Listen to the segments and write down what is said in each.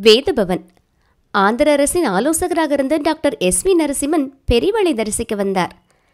வேதபவன். ஆந்திர அரசின் ஆலோசகராக இருந்த டாக்டர் எஸ்.வி. நரசிம்மன் பெரியவளை தரிசிக்க வந்தார்.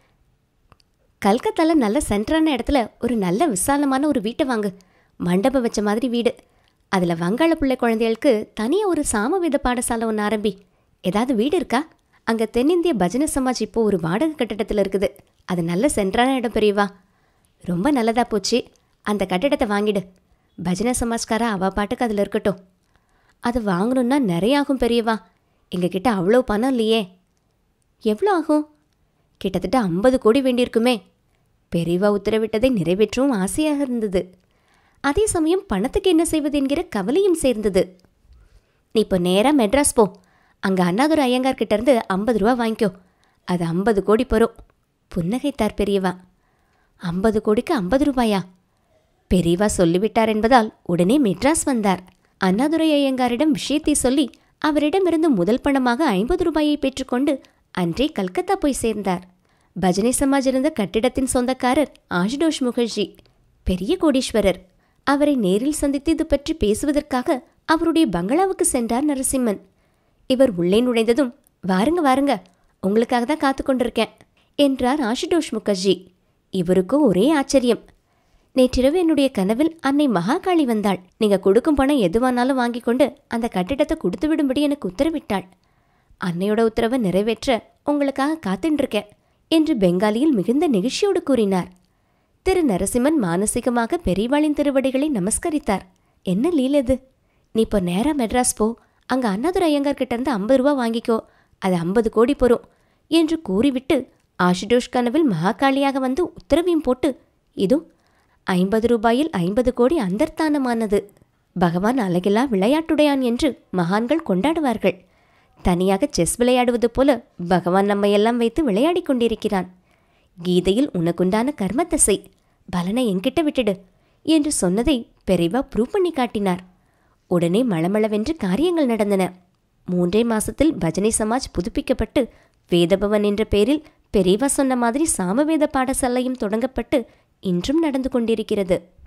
கல்கத்தால நல்ல சென்டரான இடத்துல ஒரு நல்ல விசாலமான ஒரு வீட்டை வாங்கு. மண்டபம் வச்ச மாதிரி வீடு. அதில் வங்காள பிள்ளை குழந்தைகளுக்கு தனியாக ஒரு சாமவேத பாடசாலை ஒன்று ஆரம்பி. ஏதாவது வீடு இருக்கா? அங்கே தென்னிந்திய பஜனை சமாஜ் இப்போ ஒரு வாடகை கட்டிடத்தில் இருக்குது. அது நல்ல சென்டரான இடம் பெரியவா. ரொம்ப நல்லதாக போச்சு. அந்த கட்டிடத்தை வாங்கிடு. பஜனை சமாஜ்காரா அவ பாட்டுக்கு அதில் இருக்கட்டும். அது வாங்கணுன்னா நிறைய ஆகும் பெரியவா. எங்ககிட்ட அவ்வளோ பணம் இல்லையே. எவ்வளோ ஆகும்? கிட்டத்தட்ட 50 கோடி வேண்டியிருக்குமே. பெரியவா உத்தரவிட்டதை நிறைவேற்றவும் ஆசையாக இருந்தது. அதே சமயம் பணத்துக்கு என்ன செய்வது என்கிற கவலையும் சேர்ந்தது. நீ இப்போ நேராக மெட்ராஸ் போ. அங்கே அண்ணாதுரை ஐயங்கார்கிட்ட இருந்து 50 ரூபா வாங்கிக்கோ. அது 50 கோடி பெறும். புன்னகைத்தார் பெரியவா. 50 கோடிக்கு 50 ரூபாயா? பெரியவா சொல்லிவிட்டார் என்பதால் உடனே மெட்ராஸ் வந்தார். அண்ணாதுரை ஐயங்காரிடம் விஷயத்தை சொல்லி அவரிடமிருந்து முதல் பணமாக 50 ரூபாயை பெற்றுக்கொண்டு அன்றே கல்கத்தா போய் சேர்ந்தார். பஜனை சமாஜ் இருந்த கட்டிடத்தின் சொந்தக்காரர் ஆசுடோஷ் முகர்ஜி, பெரிய கோடீஸ்வரர். அவரை நேரில் சந்தித்து இது பற்றி பேசுவதற்காக அவருடைய பங்களாவுக்கு சென்றார் நரசிம்மன். இவர் உள்ளே நுழைந்ததும், வாருங்க வாருங்க, உங்களுக்காக தான் காத்து கொண்டிருக்கேன் என்றார் ஆசுடோஷ் முகர்ஜி. இவருக்கோ ஒரே ஆச்சரியம். நேற்றிரவு என்னுடைய கனவில் அன்னை மகாகாளி வந்தாள். நீங்க கொடுக்கும் பணம் எதுவானாலும் வாங்கி கொண்டு அந்த கட்டிடத்தை கொடுத்து விடும்படி எனக்கு உத்தரவிட்டாள். அன்னையோட உத்தரவை நிறைவேற்ற உங்களுக்காக காத்துருக்கேன் என்று பெங்காலியில் மிகுந்த நெகிழ்ச்சியோடு கூறினார். திரு நரசிம்மன் மானசீகமாக பெரியவாளின் திருவடிகளை நமஸ்கரித்தார். என்ன லீலது? நீ இப்போ நேரா மெட்ராஸ் போ. அங்கே அண்ணாதுரை ஐயங்கார்கிட்ட இருந்து 50 ரூபா வாங்கிக்கோ. அது 50 கோடி பெறும் என்று கூறிவிட்டு ஆசுடோஷ் கனவில் மகாகாளியாக வந்து உத்தரவையும் போட்டு, இதோ 50 ரூபாயில் 50 கோடி அந்தர்த்தானமானது. பகவான் அழகிலா விளையாட்டுடையான் என்று மகான்கள் கொண்டாடுவார்கள். தனியாக செஸ் விளையாடுவது போல பகவான் நம்மையெல்லாம் வைத்து விளையாடி கொண்டிருக்கிறான். கீதையில் உனக்குண்டான கர்மத்தை செய், பலனை என்கிட்ட விட்டுடு என்று சொன்னதை பெரியவா ப்ரூவ் பண்ணி காட்டினார். உடனே மளமளவென்று காரியங்கள் நடந்தன. 3 மாசத்தில் பஜனை சமாஜ் புதுப்பிக்கப்பட்டு வேதபவன் என்ற பெயரில் பெரியவா சொன்ன மாதிரி சாமவேத பாடசாலையும் தொடங்கப்பட்டு இன்றும் நடந்து கொண்டிருக்கிறது.